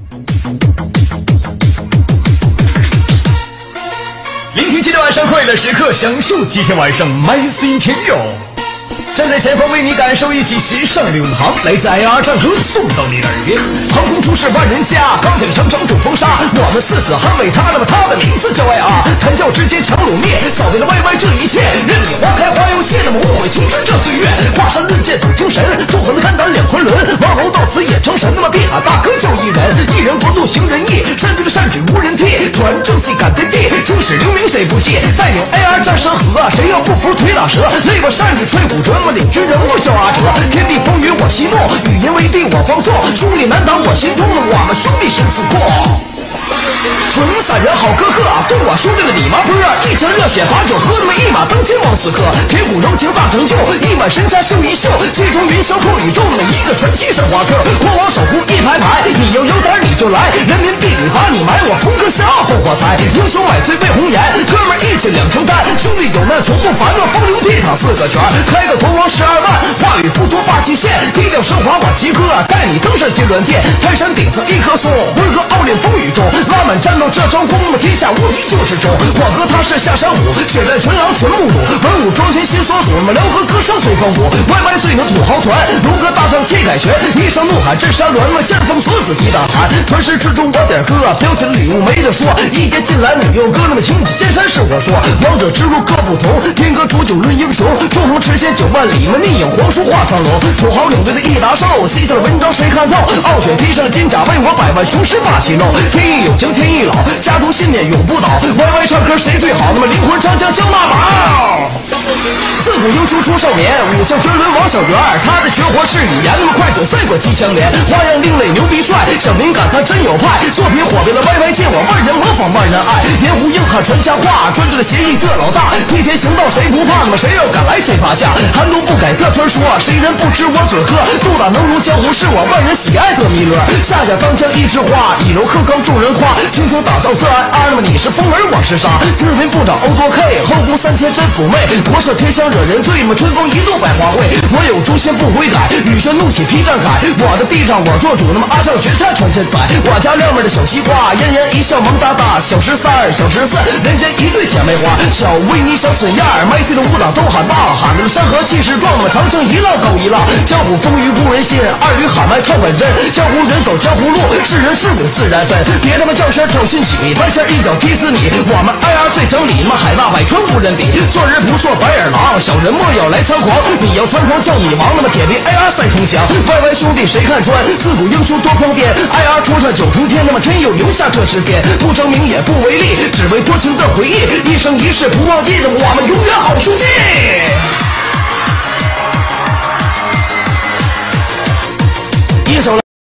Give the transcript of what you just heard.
聆听今天晚上快乐时刻，享受今天晚上 My C 天佑。站在前方为你感受一起时尚流淌，来自 IR 战歌送到你耳边。横空出世万人家，钢铁长城主风沙，我们誓死捍卫它。那么它的名字叫 IR， 谈笑之间强弩灭，扫遍了歪歪这一切。任你花开花又谢，那么无悔青春这岁月。华山论剑斗精神，纵横的肝胆两昆仑。王侯到此也成神，那么别喊大哥叫一人。一人国度行仁义，山对着善举无人替，传正气感天地，青史留名谁不记？带领 AR 战山河，谁要不服腿打折？累把善举吹虎折，那么领军人物叫阿哲。天地风雨我息怒，语言为帝我方作，兄弟难挡我心痛，我们兄弟生死过。纯散人好哥哥，东莞兄弟的你妈波，一腔热血把酒喝，那么一马当先往死磕。铁骨柔情大成就，一碗神侠秀一秀，气中云霄破宇宙，那么一个传奇神话客。国王守护一排排，你要有胆你就来，人民币里把你埋，我风格下烽火台。英雄买醉被红颜，哥们一起两承担，兄弟有难从不烦，那风流倜傥四个圈，开个国王12万，话语不多霸气现，低调奢华我极客，带你登上金銮殿，泰山顶上一棵松，浑河傲立风雨中，拉满战斗这招功，那么天下无敌就是中。我和他是下山虎，血战群狼群目睹，文武双全心所属，那么辽河歌声随风舞，歪歪最能土豪团，龙哥大圣气凯旋，一声怒喊震山峦，那么剑锋锁死敌大寒，传世之中我点歌，标起了礼物没得说，一节进来你又歌，那么情起剑山是我说，王者之路各不同，天歌煮酒论英雄，众筹驰骋9万里，那么逆影黄书画苍龙，土豪领队的一打手，西下的文章谁看透？傲雪披上金甲，为我百万雄师霸气露，天意有情天意老，家族信念永不倒，歪歪唱歌谁最好？那么灵魂长枪交大宝。自古英雄出少年，武将绝伦王小元，他的绝活是语言，那么快嘴赛过机枪连，花样另类牛逼帅，小敏感他真有派，作品火遍了歪歪界，我万人模仿万人爱，盐湖硬汉传瞎话，专制的协议的老大，替天行道谁不怕？那么谁要敢来谁趴下，寒冬不改的传说，谁人不知我嘴喝，杜打能如江湖是我万人喜爱的弥勒，下下当枪一枝花，以柔克刚众人夸，青春打造自IR，那么你是风儿我是沙，金文部长欧多 K， 后宫3000真妩媚，国色天香惹人醉，么春风一度百花卉，我有诛仙不悔改，雨轩怒起劈战铠，我的地上我做主，那么阿上决赛传千载，我家亮妹的小西瓜，嫣嫣一笑萌哒哒，小13小14，人间一对姐妹花，小维尼小笋样，MyC 的舞蹈都喊棒，喊得山河气势壮，那么长城一浪走一浪，江湖风雨故人心，二语喊麦唱本真，江湖人走江湖路，是人是鬼自然分，别他妈叫声挑衅起，半仙一脚踢死你，我们IR最讲理，那么海纳百川无人敌，做人不做白眼狼，小人莫要来猖狂，你要猖狂叫你王，那么铁臂 AR 赛铜墙，歪歪兄弟谁看穿？自古英雄多疯癫，IR 冲上9重天，那么天佑留下这诗篇，不争名也不为利，只为多情的回忆，一生一世不忘记的我们永远好兄弟。